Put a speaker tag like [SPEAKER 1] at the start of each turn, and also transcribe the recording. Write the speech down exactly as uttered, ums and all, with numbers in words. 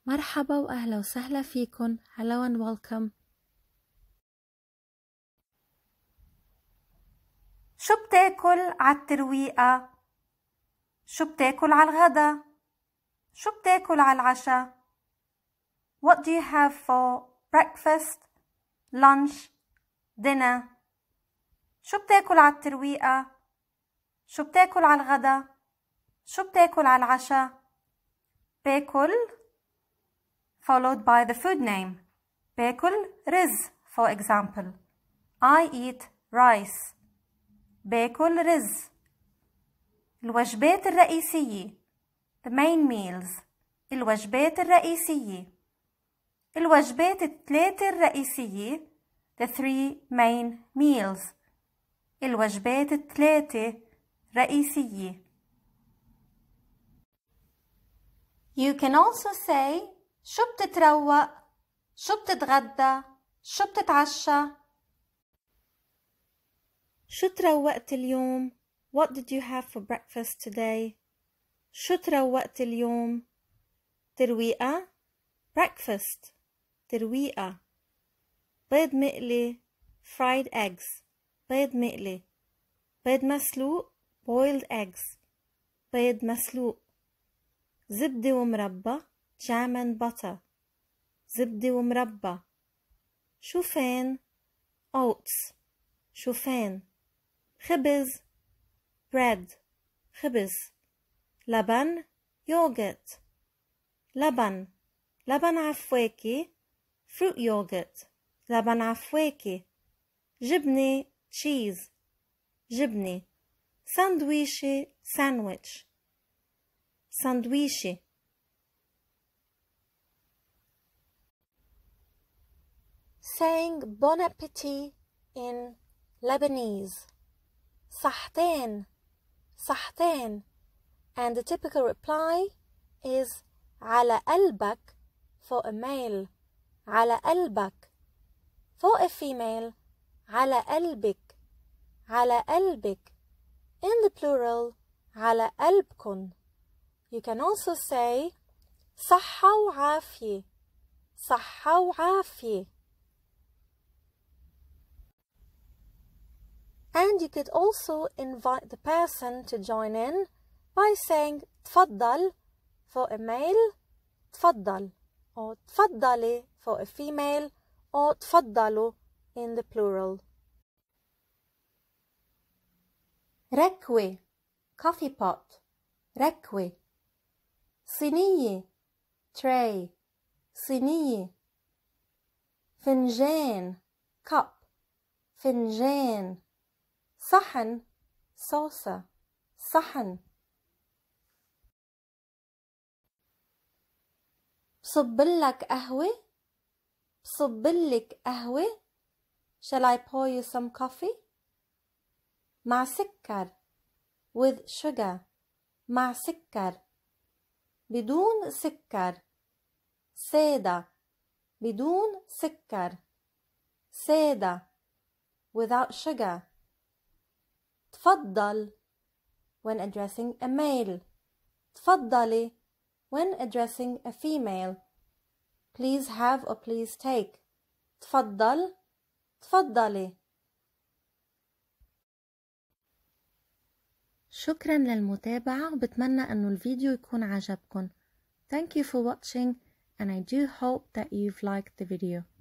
[SPEAKER 1] مرحبا وأهلا وسهلا فيكن. Hello and welcome.
[SPEAKER 2] شو بتاكل عالترويقة؟ شو بتاكل عالغدا؟ شو بتاكل عالعشاء؟ What do you have for breakfast, lunch, dinner? شو بتاكل عالترويقة؟ شو بتاكل عالغدا؟ شو بتاكل عالعشاء؟ باكل followed by the food name. باكل رز for example. I eat rice. باكل رز. الوجبات الرئيسية the main meals. الوجبات الرئيسية. الوجبات الثلاثة الرئيسية the three main meals. الوجبات الثلاثة رئيسية. You can also say شو بتتروق؟ شو بتتغدى؟ شو بتتعشى؟
[SPEAKER 1] شو تروقت اليوم؟ What did you have for breakfast today? شو تروقت اليوم؟ ترويقة breakfast. ترويقة. بيض مقلي fried eggs. بيض مقلي. بيض مسلوق boiled eggs. بيض مسلوق. زبدة ومربى jam and butter. زبدة ومربى. شوفان oats. شوفان. خبز bread. خبز. لبن yogurt. لبن. لبن عفواكي fruit yogurt. لبن عفواكي. جبنة cheese. جبنة. ساندويشة sandwich. ساندويشة.
[SPEAKER 2] Saying bon appetit in Lebanese. صحتين. صحتين. And the typical reply is على قلبك for a male. على قلبك. For a female على قلبك. على قلبك. In the plural على قلبكن. You can also say صحة وعافية. صحة وعافية. And you could also invite the person to join in by saying تفضل for a male, تفضل, or تفضلي for a female, or تفضلوا in the plural. ركوة coffee pot. ركوة. صينية tray. صينية. فنجان cup. فنجان. صحن saucer. صحن. بصبلك قهوة. بصبلك قهوة. Shall I pour you some coffee? مع سكر with sugar. مع سكر. بدون سكر سادة. بدون سكر سادة without sugar. تفضل when addressing a male. تفضلي when addressing a female. Please have or please take. تفضل. تفضلي.
[SPEAKER 1] شكرا للمتابعة وبتمنى أنه الفيديو يكون عجبكم. Thank you for watching and I do hope that you've liked the video.